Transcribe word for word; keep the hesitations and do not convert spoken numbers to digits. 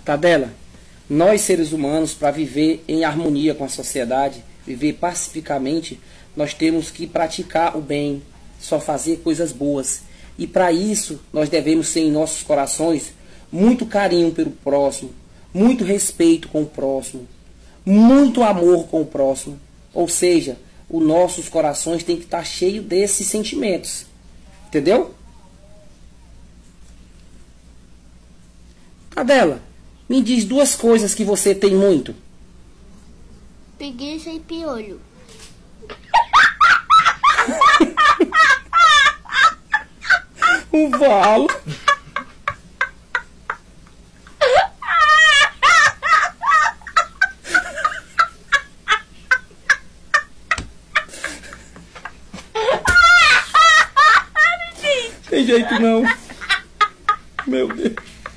Tadela, nós seres humanos, para viver em harmonia com a sociedade, viver pacificamente, nós temos que praticar o bem, só fazer coisas boas. E para isso, nós devemos ter em nossos corações muito carinho pelo próximo, muito respeito com o próximo, muito amor com o próximo. Ou seja, os nossos corações têm que estar cheios desses sentimentos. Entendeu? Tadela, me diz duas coisas que você tem muito. Preguiça e piolho. Um valo. Tem jeito não. Meu Deus.